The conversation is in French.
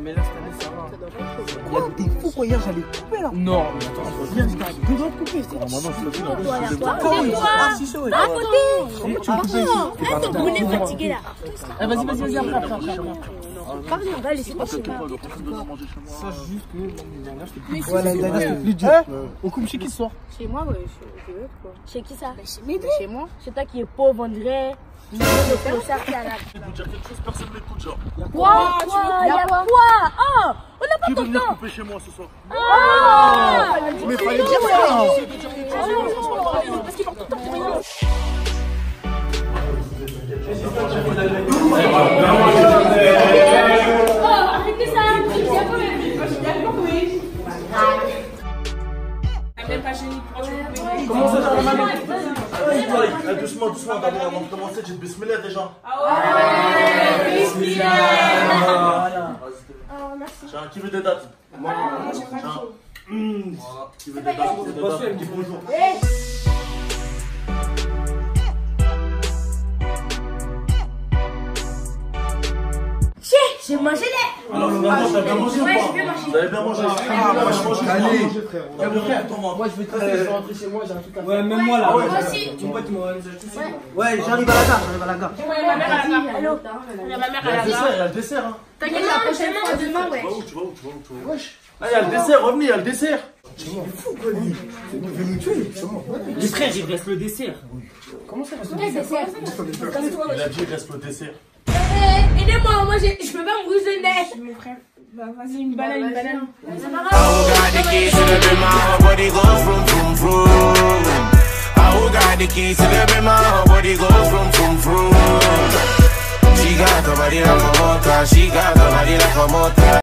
mais là, cette année, ça va. Il y a des fous quoi, hier j'allais couper là. Non, mais attends, Viens, je dois te couper. Maintenant, c'est la À côté. Arrête de brûler fatigué là. vas-y, après. Pardon, on va laisser passer. Sache juste que l'année dernière, c'était plus Ouais, l'année dernière c'était plus dur. On coupe chez qui ce soir? Chez moi, ouais, chez eux, quoi. Chez qui ça? Chez moi. C'est toi qui est pauvre, on dirait. Le cercle à la. Je vais vous dire quelque chose, personne ne m'écoute, genre. Quoi? Y'a quoi? Oh! On n'a pas Qui ton veut venir temps! couper chez moi ce soir? Mais fallait dire ça. Parce qu'ils portent tout le temps pour rien. Arrêtez ça! Comment ça, dans la main? Doucement, d'abord, avant de commencer, j'ai bismillah déjà. J'ai un qui veut des dates. Moi, qui veut des dates, qui dit bonjour. J'ai mangé les. Alors, le matin, t'as bien mangé ou pas? Vous avez bien mangé? Allez. Moi, je vais te laisser, je vais rentrer chez moi, j'ai un truc à faire. Ouais, même moi là. Moi aussi. Ton pote, il m'a acheté ça. Ouais, j'arrive à la gare, Il y a ma mère à la gare. Il y a le dessert, hein. T'inquiète, la prochaine fois, demain, ouais. Tu vas où? Ah, il y a le dessert, revenez, il y a le dessert. Les frères, il reste le dessert. Comment ça reste le dessert? Il a dit, il reste le dessert. Aidez-moi, moi je peux pas me bouger le nez. Mon frère. Bah, vas-y, une banane. C'est pas grave. I got the keys to the big my body goes vroom. I got the keys to the big my body goes vroom. She got the body like a motor, she got the body like a motor.